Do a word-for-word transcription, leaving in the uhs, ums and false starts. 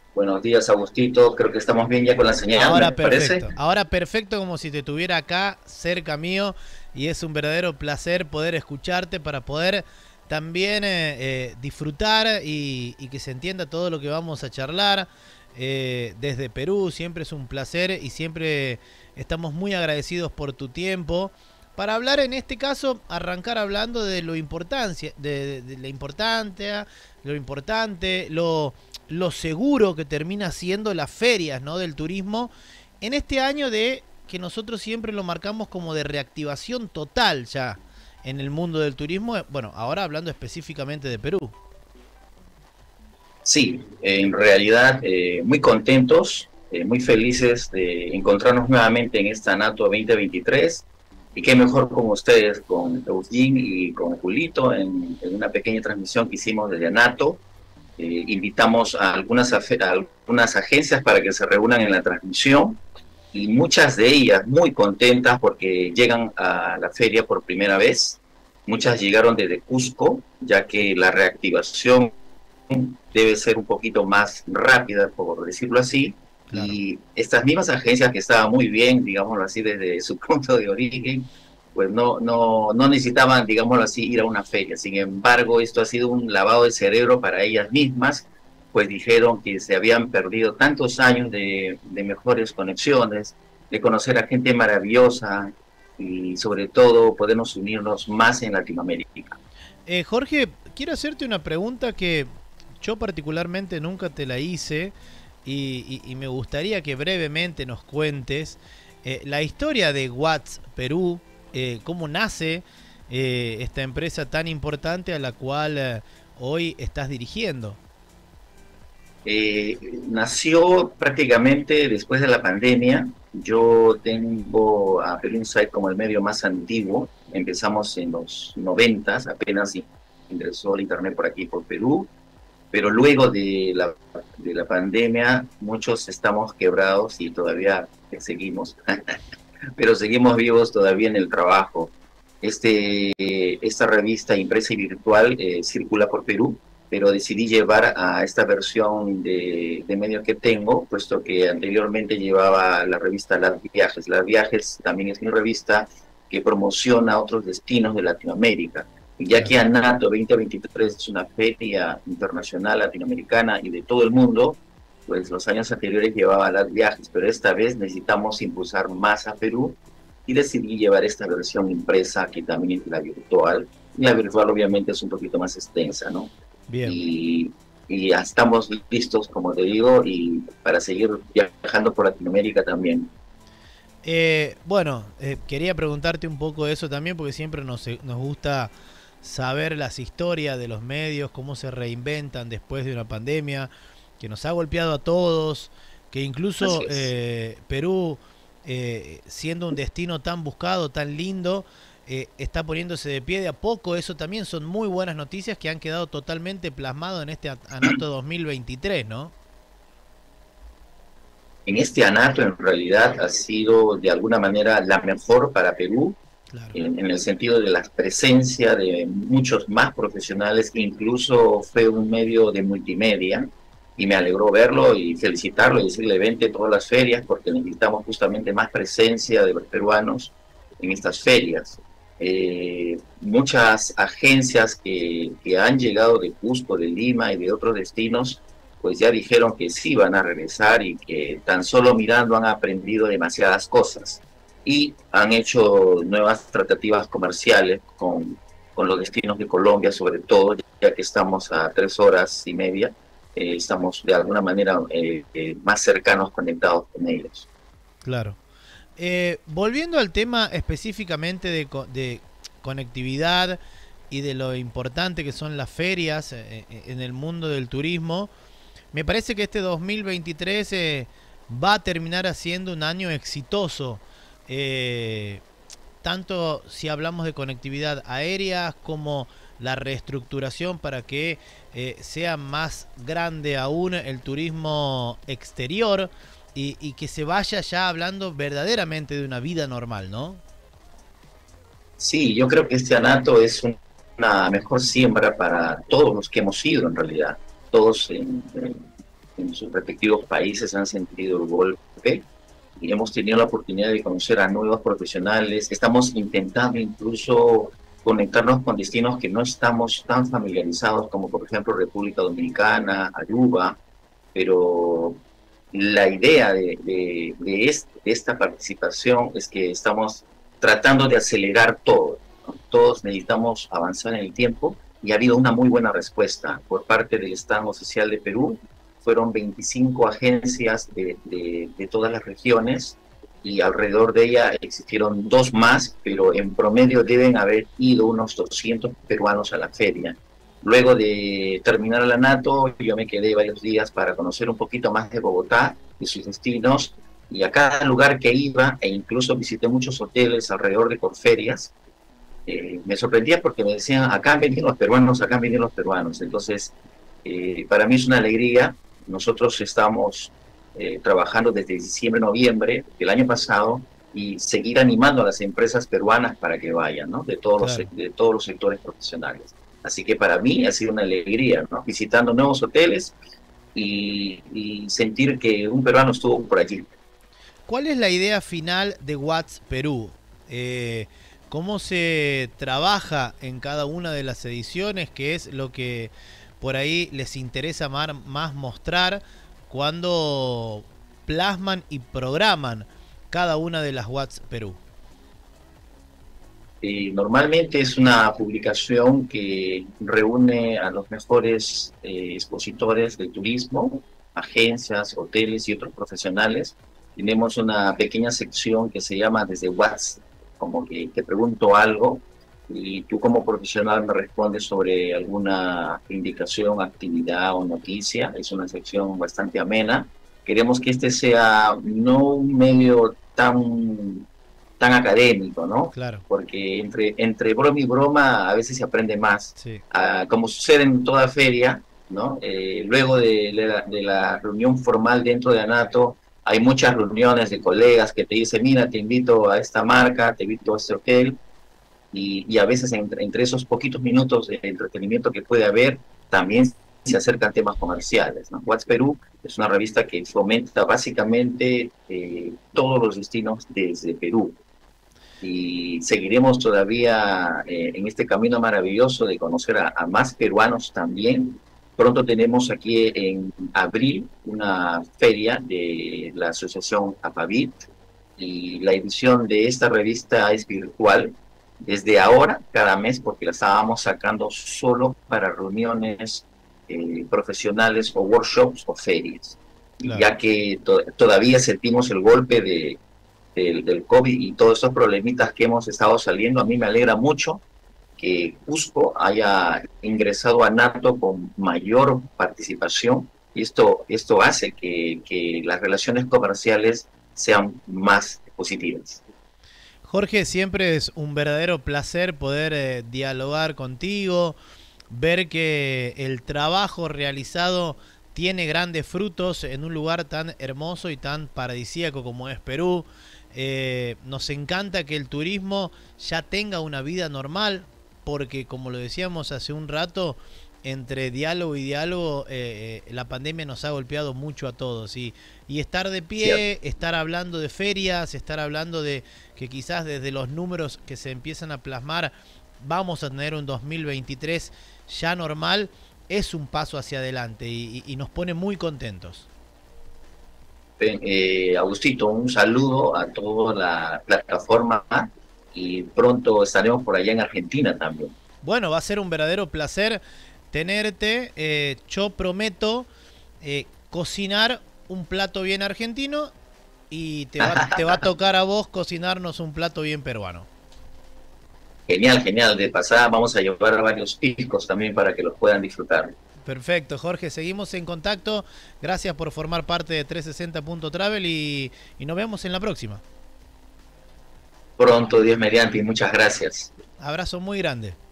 Buenos días, Agustito. Creo que estamos bien ya con la señal, me Ahora parece. perfecto, ahora perfecto como si te tuviera acá cerca mío y es un verdadero placer poder escucharte para poder también eh, eh, disfrutar y, y que se entienda todo lo que vamos a charlar. Eh, desde Perú siempre es un placer y siempre estamos muy agradecidos por tu tiempo. Para hablar en este caso, arrancar hablando de lo importancia, de, de, de la importancia, lo importante, lo, lo seguro que termina siendo las ferias, ¿no?, del turismo en este año de que nosotros siempre lo marcamos como de reactivación total ya en el mundo del turismo. Bueno, ahora hablando específicamente de Perú. Sí, en realidad eh, muy contentos, eh, muy felices de encontrarnos nuevamente en esta Nato veinte veintitrés. Y qué mejor con ustedes, con Eugene y con Julito, en, en una pequeña transmisión que hicimos desde Nato. Eh, invitamos a algunas, a algunas agencias para que se reúnan en la transmisión y muchas de ellas muy contentas porque llegan a la feria por primera vez. Muchas llegaron desde Cusco, ya que la reactivación debe ser un poquito más rápida, por decirlo así, Claro. y estas mismas agencias que estaban muy bien, digámoslo así, desde su punto de origen, pues no, no, no necesitaban, digámoslo así, ir a una feria. Sin embargo, esto ha sido un lavado de cerebro para ellas mismas, pues dijeron que se habían perdido tantos años de, de mejores conexiones, de conocer a gente maravillosa y sobre todo podernos unirnos más en Latinoamérica. Eh, Jorge, quiero hacerte una pregunta que yo particularmente nunca te la hice y, y- y me gustaría que brevemente nos cuentes eh, la historia de Watts Perú, eh, cómo nace eh, esta empresa tan importante a la cual eh, hoy estás dirigiendo. Eh, nació prácticamente después de la pandemia. Yo tengo a Perú Insight como el medio más antiguo. Empezamos en los noventas, apenas ingresó el internet por aquí, por Perú, pero luego de la, de la pandemia muchos estamos quebrados y todavía seguimos, pero seguimos vivos todavía en el trabajo. Este, esta revista impresa y virtual eh, circula por Perú, pero decidí llevar a esta versión de, de medio que tengo, puesto que anteriormente llevaba la revista Las Viajes. Las Viajes también es mi revista que promociona otros destinos de Latinoamérica. Y ya que Claro. ANATO veinte veintitrés es una feria internacional latinoamericana y de todo el mundo, pues los años anteriores llevaba Las Viajes, pero esta vez necesitamos impulsar más a Perú y decidí llevar esta versión impresa que también es la virtual. Y la virtual obviamente es un poquito más extensa, ¿no? Bien. Y, y ya estamos listos, como te digo, y para seguir viajando por Latinoamérica también. Eh, bueno, eh, quería preguntarte un poco de eso también porque siempre nos, nos gusta saber las historias de los medios, cómo se reinventan después de una pandemia que nos ha golpeado a todos, que incluso Así es. eh, Perú, eh, siendo un destino tan buscado, tan lindo, eh, está poniéndose de pie de a poco. Eso también son muy buenas noticias que han quedado totalmente plasmados en este Anato dos mil veintitrés, ¿no? En este ANATO en realidad ha sido de alguna manera la mejor para Perú, Claro. en, en el sentido de la presencia de muchos más profesionales, incluso fue un medio de multimedia, y me alegró verlo y felicitarlo y decirle vente a todas las ferias porque necesitamos justamente más presencia de los peruanos en estas ferias. Eh, muchas agencias que, que han llegado de Cusco, de Lima y de otros destinos, pues ya dijeron que sí van a regresar y que tan solo mirando han aprendido demasiadas cosas y han hecho nuevas tratativas comerciales con, con los destinos de Colombia, sobre todo, ya que estamos a tres horas y media, eh, estamos de alguna manera eh, eh, más cercanos, conectados con ellos. Claro. Eh, volviendo al tema específicamente de, co- de conectividad y de lo importante que son las ferias eh, eh, en el mundo del turismo, me parece que este dos mil veintitrés eh, va a terminar siendo un año exitoso. Eh, Tanto si hablamos de conectividad aérea como la reestructuración para que eh, sea más grande aún el turismo exterior y, y que se vaya ya hablando verdaderamente de una vida normal, ¿no? Sí, yo creo que este anato es un- una mejor siembra para todos los que hemos ido en realidad, todos en, en en sus respectivos países han sentido el golpe y hemos tenido la oportunidad de conocer a nuevos profesionales. Estamos intentando incluso conectarnos con destinos que no estamos tan familiarizados, como por ejemplo República Dominicana, Aruba, pero la idea de, de, de, este, de esta participación es que estamos tratando de acelerar todo, ¿no? Todos necesitamos avanzar en el tiempo y ha habido una muy buena respuesta por parte del Estado Social de Perú. Fueron veinticinco agencias de, de, de todas las regiones y alrededor de ella existieron dos más, pero en promedio deben haber ido unos doscientos peruanos a la feria. Luego de terminar la NATO, yo me quedé varios días para conocer un poquito más de Bogotá y sus destinos, y a cada lugar que iba, e incluso visité muchos hoteles alrededor de Corferias, eh, me sorprendía porque me decían, acá han venido los peruanos, acá han venido los peruanos. Entonces, eh, para mí es una alegría. Nosotros estamos eh, trabajando desde diciembre, noviembre del año pasado y seguir animando a las empresas peruanas para que vayan, ¿no? De todos, claro, los, de todos los sectores profesionales. Así que para mí ha sido una alegría, ¿no? Visitando nuevos hoteles y, y sentir que un peruano estuvo por allí. ¿Cuál es la idea final de Watts Perú? Eh, ¿Cómo se trabaja en cada una de las ediciones? ¿Qué es lo que por ahí les interesa más, más mostrar cuando plasman y programan cada una de las Watts Perú? Eh, normalmente es una publicación que reúne a los mejores eh, expositores del turismo, agencias, hoteles y otros profesionales. Tenemos una pequeña sección que se llama Desde Watts, como que te pregunto algo y tú como profesional me respondes sobre alguna indicación, actividad o noticia. Es una sección bastante amena. Queremos que este sea no un medio tan, tan académico, ¿no? Claro. Porque entre, entre broma y broma a veces se aprende más. Sí. Uh, como sucede en toda feria, ¿no? Eh, luego de, de, la, de la reunión formal dentro de ANATO, hay muchas reuniones de colegas que te dicen, mira, te invito a esta marca, te invito a este hotel. Y, y a veces entre, entre esos poquitos minutos de entretenimiento que puede haber, también se acercan temas comerciales, ¿no? Watts Perú es una revista que fomenta básicamente eh, todos los destinos desde Perú. Y seguiremos todavía eh, en este camino maravilloso de conocer a, a más peruanos también. Pronto tenemos aquí en abril una feria de la asociación APAVIT y la edición de esta revista es virtual. Desde ahora, cada mes, porque la estábamos sacando solo para reuniones eh, profesionales o workshops o ferias, claro, ya que to todavía sentimos el golpe de, de, del COVID y todos esos problemitas que hemos estado saliendo. A mí me alegra mucho que Cusco haya ingresado a NATO con mayor participación y esto, esto hace que, que las relaciones comerciales sean más positivas. Jorge, siempre es un verdadero placer poder eh, dialogar contigo, ver que el trabajo realizado tiene grandes frutos en un lugar tan hermoso y tan paradisíaco como es Perú. Eh, nos encanta que el turismo ya tenga una vida normal, porque como lo decíamos hace un rato, entre diálogo y diálogo, eh, eh, la pandemia nos ha golpeado mucho a todos. Y, y estar de pie, sí, estar hablando de ferias, estar hablando de que quizás desde los números que se empiezan a plasmar vamos a tener un dos mil veintitrés ya normal, es un paso hacia adelante y, y, y nos pone muy contentos. Eh, Agustito, un saludo a toda la plataforma y pronto estaremos por allá en Argentina también. Bueno, va a ser un verdadero placer tenerte. Eh, yo prometo eh, cocinar un plato bien argentino y te va, te va a tocar a vos cocinarnos un plato bien peruano. Genial, genial. De pasada vamos a llevar varios piscos también para que los puedan disfrutar. Perfecto, Jorge. Seguimos en contacto. Gracias por formar parte de trescientos sesenta punto travel y, y nos vemos en la próxima. Pronto, Dios mediante, y muchas gracias. Abrazo muy grande.